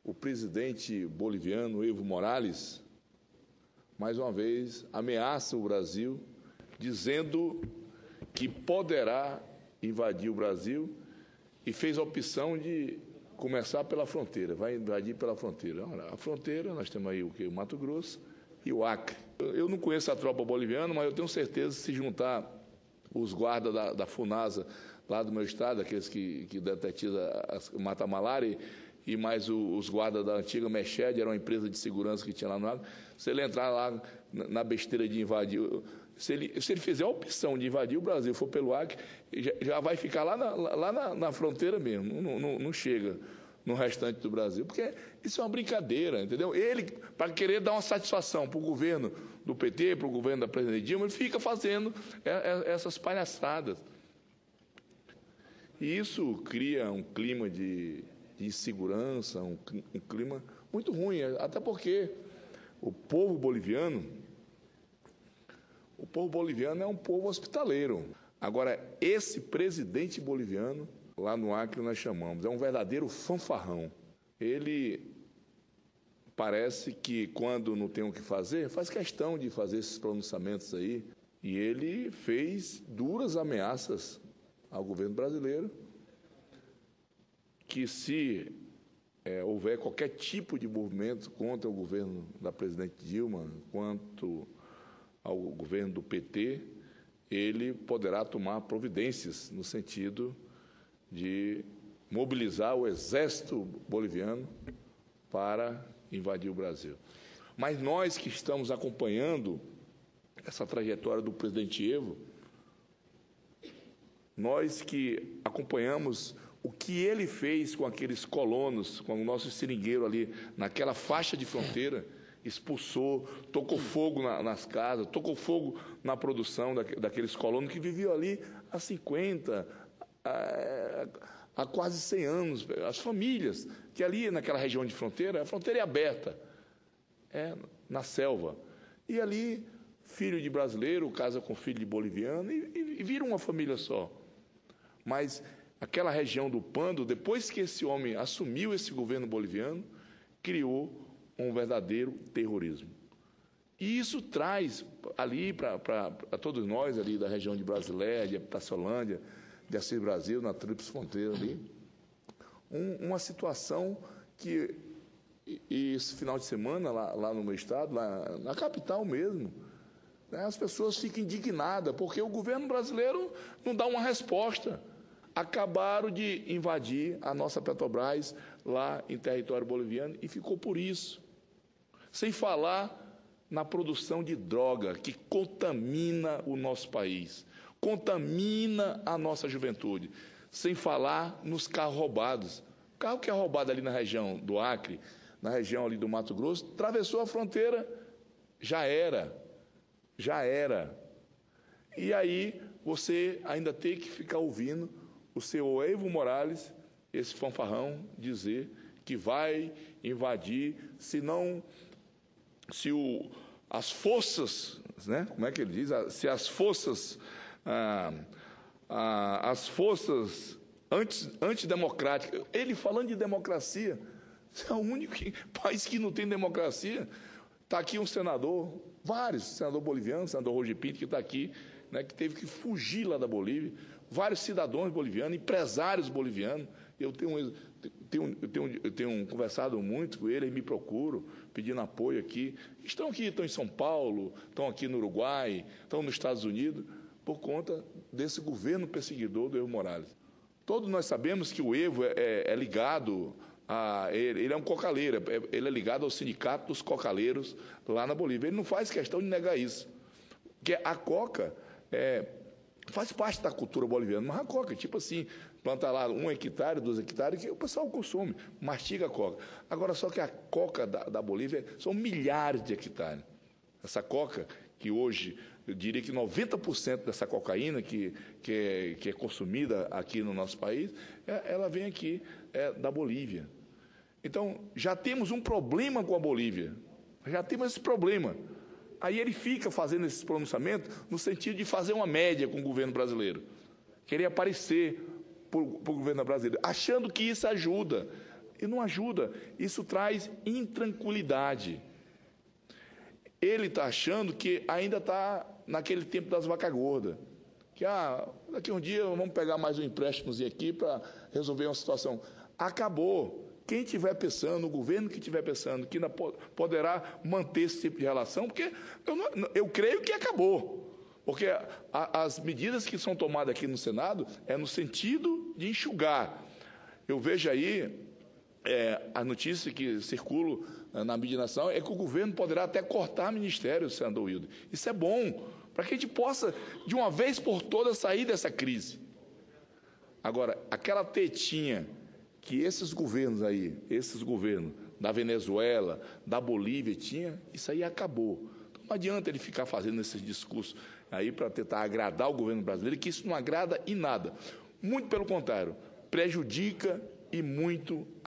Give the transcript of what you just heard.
o presidente boliviano, Evo Morales, mais uma vez, ameaça o Brasil, dizendo que poderá invadir o Brasil e fez a opção de começar pela fronteira, vai invadir pela fronteira. Olha, a fronteira, nós temos aí o quê? O Mato Grosso e o Acre. Eu não conheço a tropa boliviana, mas eu tenho certeza que se juntar os guardas da FUNASA, lá do meu estado, aqueles que detetizam a mata-malária, e mais os guardas da antiga Meched, era uma empresa de segurança que tinha lá no Acre, se ele entrar lá na besteira de invadir, se ele fizer a opção de invadir o Brasil, for pelo Acre, já vai ficar lá na fronteira mesmo, não chega no restante do Brasil, porque isso é uma brincadeira, entendeu? Ele, para querer dar uma satisfação para o governo do PT, para o governo da presidente Dilma, ele fica fazendo essas palhaçadas. E isso cria um clima de insegurança, um clima muito ruim, até porque o povo boliviano é um povo hospitaleiro. Agora, esse presidente boliviano, lá no Acre nós chamamos, é um verdadeiro fanfarrão. Ele parece que, quando não tem o que fazer, faz questão de fazer esses pronunciamentos aí. E ele fez duras ameaças ao governo brasileiro, que se houver qualquer tipo de movimento contra o governo da presidente Dilma, quanto ao governo do PT, ele poderá tomar providências no sentido de mobilizar o exército boliviano para invadir o Brasil. Mas nós que estamos acompanhando essa trajetória do presidente Evo, nós que acompanhamos o que ele fez com aqueles colonos, com o nosso seringueiro ali, naquela faixa de fronteira, expulsou, tocou fogo nas casas, tocou fogo na produção daqueles colonos que viviam ali há 50, há quase 100 anos. As famílias, que ali naquela região de fronteira, a fronteira é aberta, na selva. E ali, filho de brasileiro casa com filho de boliviano e vira uma família só. Mas aquela região do Pando, depois que esse homem assumiu esse governo boliviano, criou um verdadeiro terrorismo. E isso traz ali para todos nós ali da região de Brasileia, de Taçolândia, de Assis Brasil, na Tríplice Fronteira ali, uma situação que, e esse final de semana lá no meu estado, lá na capital mesmo, né, as pessoas ficam indignadas, porque o governo brasileiro não dá uma resposta. Acabaram de invadir a nossa Petrobras lá em território boliviano e ficou por isso. Sem falar na produção de droga que contamina o nosso país, contamina a nossa juventude. Sem falar nos carros roubados. O carro que é roubado ali na região do Acre, na região ali do Mato Grosso, atravessou a fronteira, já era. E aí você ainda tem que ficar ouvindo o seu Evo Morales, esse fanfarrão, dizer que vai invadir, as forças, né? Como é que ele diz? Se as forças antidemocráticas, ele falando de democracia, é o único país que não tem democracia. Está aqui um senador, vários, senador boliviano, senador Roger Pinto, que está aqui, né, que teve que fugir lá da Bolívia, vários cidadãos bolivianos, empresários bolivianos. Eu tenho conversado muito com ele, eles me procuram, pedindo apoio aqui. Estão em São Paulo, estão aqui no Uruguai, estão nos Estados Unidos, por conta desse governo perseguidor do Evo Morales. Todos nós sabemos que o Evo é ligado ele é um cocaleiro, ele é ligado ao sindicato dos cocaleiros lá na Bolívia. Ele não faz questão de negar isso, porque a coca faz parte da cultura boliviana, mas a coca, tipo assim, planta lá 1 hectare, 2 hectares, que o pessoal consome, mastiga a coca. Agora, só que a coca da Bolívia são milhares de hectares. Essa coca, que hoje, eu diria que 90% dessa cocaína que é consumida aqui no nosso país, ela vem aqui da Bolívia. Então, já temos um problema com a Bolívia, já temos esse problema. Aí ele fica fazendo esses pronunciamentos no sentido de fazer uma média com o governo brasileiro, querer aparecer para o governo brasileiro, achando que isso ajuda. e não ajuda. Isso traz intranquilidade. Ele está achando que ainda está naquele tempo das vacas gordas. Que daqui a um dia vamos pegar mais um empréstimozinho aqui para resolver uma situação. Acabou. Quem estiver pensando, o governo que estiver pensando que ainda poderá manter esse tipo de relação, porque eu creio que acabou. Porque as medidas que são tomadas aqui no Senado é no sentido de enxugar. Eu vejo aí a notícia que circula na mídia nacional é que o governo poderá até cortar ministério, senador Wilder. Isso é bom, para que a gente possa, de uma vez por todas, sair dessa crise. Agora, aquela tetinha que esses governos da Venezuela, da Bolívia tinha, isso aí acabou. Então, não adianta ele ficar fazendo esses discursos aí para tentar agradar o governo brasileiro, que isso não agrada em nada. Muito pelo contrário, prejudica e muito